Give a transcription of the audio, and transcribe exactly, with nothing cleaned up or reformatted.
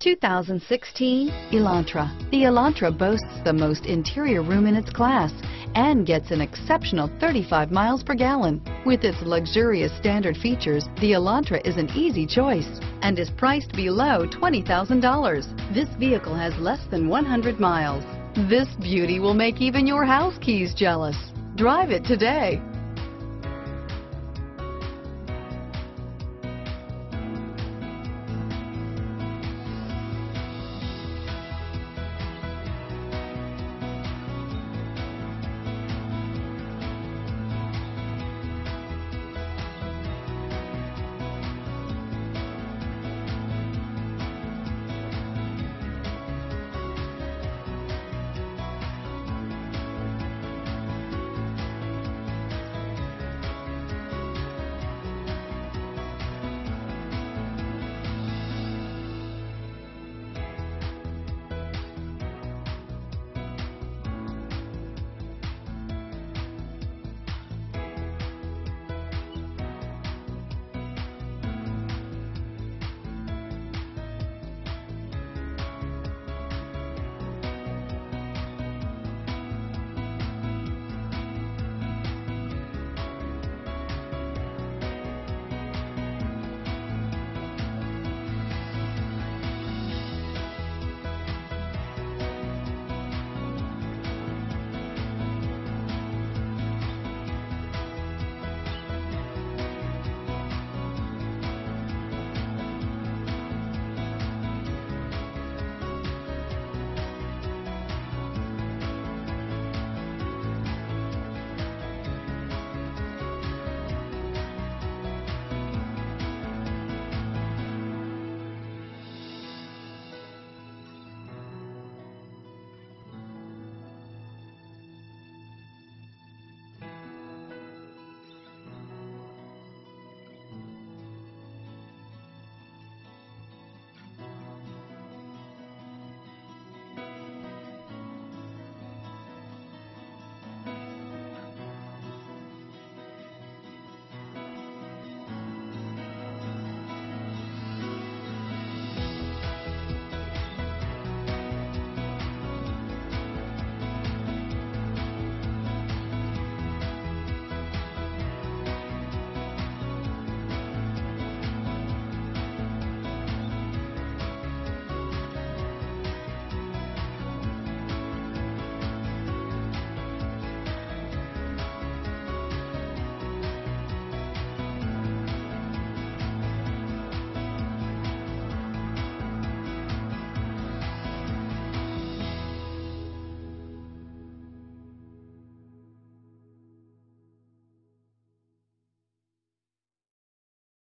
two thousand sixteen Elantra. The Elantra boasts the most interior room in its class and gets an exceptional thirty-five miles per gallon. With its luxurious standard features, the Elantra is an easy choice and is priced below twenty thousand dollars. This vehicle has less than one hundred miles. This beauty will make even your house keys jealous. Drive it today.